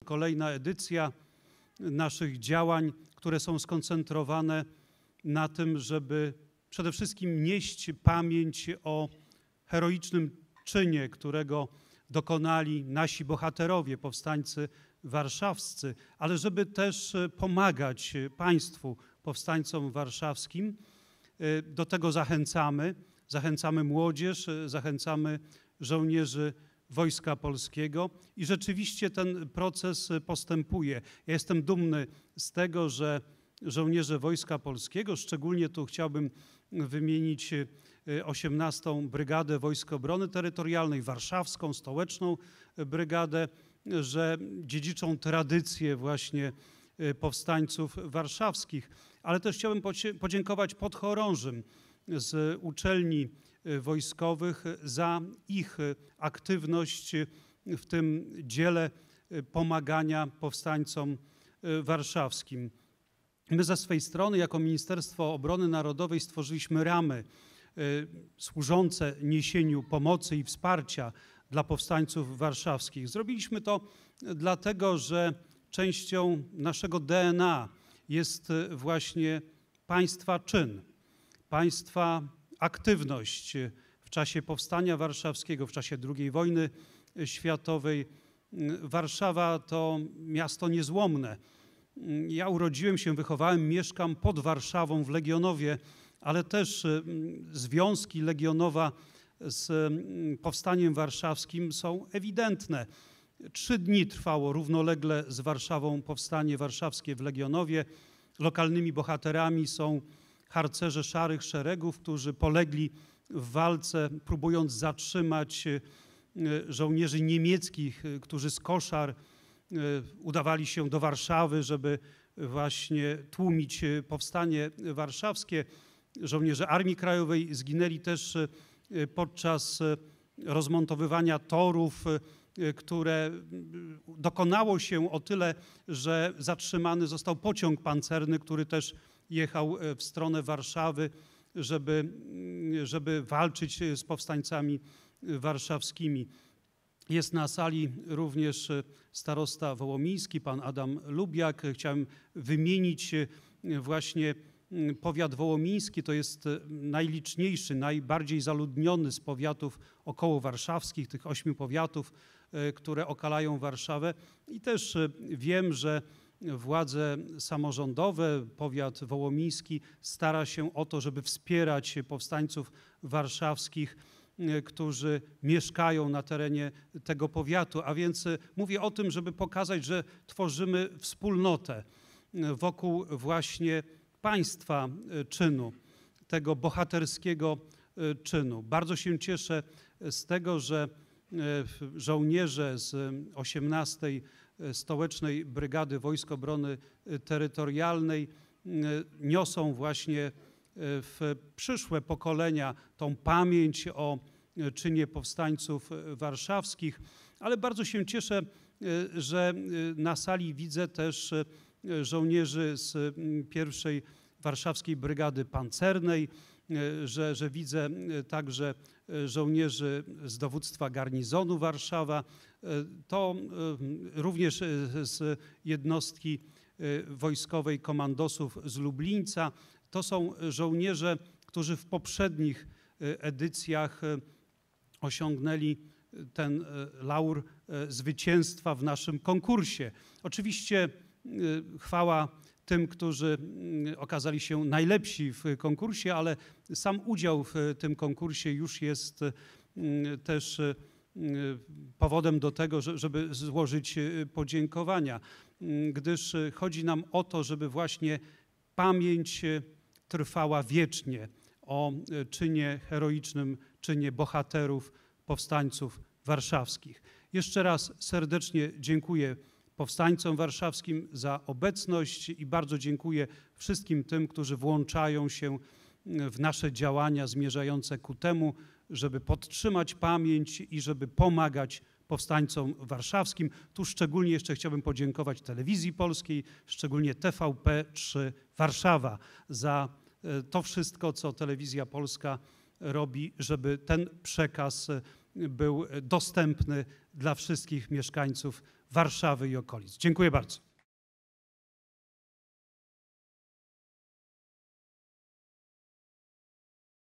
kolejna edycja naszych działań, które są skoncentrowane na tym, żeby przede wszystkim nieść pamięć o heroicznym czynie, którego dokonali nasi bohaterowie, powstańcy warszawscy, ale żeby też pomagać państwu, powstańcom warszawskim. Do tego zachęcamy młodzież, zachęcamy żołnierzy Wojska Polskiego i rzeczywiście ten proces postępuje. Ja jestem dumny z tego, że żołnierze Wojska Polskiego, szczególnie tu chciałbym wymienić 18. Brygadę Wojsk Obrony Terytorialnej, warszawską, stołeczną brygadę, że dziedziczą tradycję właśnie powstańców warszawskich. Ale też chciałbym podziękować podchorążym z uczelni wojskowych za ich aktywność w tym dziele pomagania powstańcom warszawskim. My ze swej strony jako Ministerstwo Obrony Narodowej stworzyliśmy ramy służące niesieniu pomocy i wsparcia dla powstańców warszawskich. Zrobiliśmy to dlatego, że częścią naszego DNA jest właśnie państwa czyn, państwa aktywność w czasie Powstania Warszawskiego, w czasie II wojny światowej. Warszawa to miasto niezłomne. Ja urodziłem się, wychowałem, mieszkam pod Warszawą w Legionowie, ale też związki Legionowa z Powstaniem Warszawskim są ewidentne. 3 dni trwało równolegle z Warszawą Powstanie Warszawskie w Legionowie. Lokalnymi bohaterami są harcerze Szarych Szeregów, którzy polegli w walce, próbując zatrzymać żołnierzy niemieckich, którzy z koszar udawali się do Warszawy, żeby właśnie tłumić powstanie warszawskie. Żołnierze Armii Krajowej zginęli też podczas rozmontowywania torów, które dokonało się o tyle, że zatrzymany został pociąg pancerny, który też jechał w stronę Warszawy, żeby walczyć z powstańcami warszawskimi. Jest na sali również starosta wołomiński, pan Adam Lubiak. Chciałem wymienić właśnie powiat wołomiński. To jest najliczniejszy, najbardziej zaludniony z powiatów okołowarszawskich, tych 8 powiatów, które okalają Warszawę. I też wiem, że władze samorządowe, powiat wołomiński stara się o to, żeby wspierać powstańców warszawskich, którzy mieszkają na terenie tego powiatu. A więc mówię o tym, żeby pokazać, że tworzymy wspólnotę wokół właśnie państwa czynu, tego bohaterskiego czynu. Bardzo się cieszę z tego, że żołnierze z 18. Stołecznej Brygady Wojsk Obrony Terytorialnej niosą właśnie w przyszłe pokolenia tą pamięć o czynie powstańców warszawskich, ale bardzo się cieszę, że na sali widzę też żołnierzy z 1. Warszawskiej Brygady Pancernej, że widzę także żołnierzy z dowództwa garnizonu Warszawa, to również z jednostki wojskowej komandosów z Lublińca. To są żołnierze, którzy w poprzednich edycjach osiągnęli ten laur zwycięstwa w naszym konkursie. Oczywiście chwała tym, którzy okazali się najlepsi w konkursie, ale sam udział w tym konkursie już jest też powodem do tego, żeby złożyć podziękowania, gdyż chodzi nam o to, żeby właśnie pamięć trwała wiecznie o czynie heroicznym, czynie bohaterów, powstańców warszawskich. Jeszcze raz serdecznie dziękuję powstańcom warszawskim za obecność i bardzo dziękuję wszystkim tym, którzy włączają się w nasze działania zmierzające ku temu, żeby podtrzymać pamięć i żeby pomagać powstańcom warszawskim. Tu szczególnie jeszcze chciałbym podziękować Telewizji Polskiej, szczególnie TVP3 Warszawa za to wszystko, co Telewizja Polska robi, żeby ten przekaz był dostępny dla wszystkich mieszkańców Warszawy i okolic. Dziękuję bardzo.